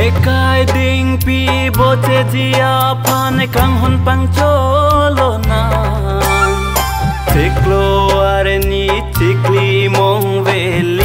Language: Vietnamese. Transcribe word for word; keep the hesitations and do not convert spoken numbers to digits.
Ekai ding pi boche jia pan kang hon pang cholo na Tiklo are ni tikli mong veli